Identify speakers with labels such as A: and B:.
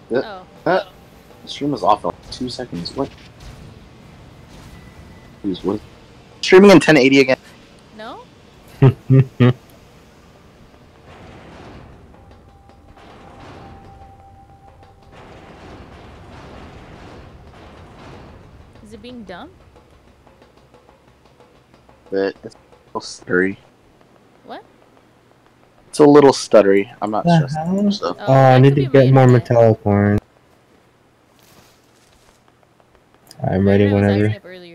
A: Oh.
B: The stream was off in like 2 seconds. What? What? Streaming in 1080 again.
A: No? Is it being dumb?
B: But it's a little stuttery.
A: What?
B: It's a little stuttery. I'm not stressed. So.
C: Oh, I need to get more metallic ones. I'm ready whenever.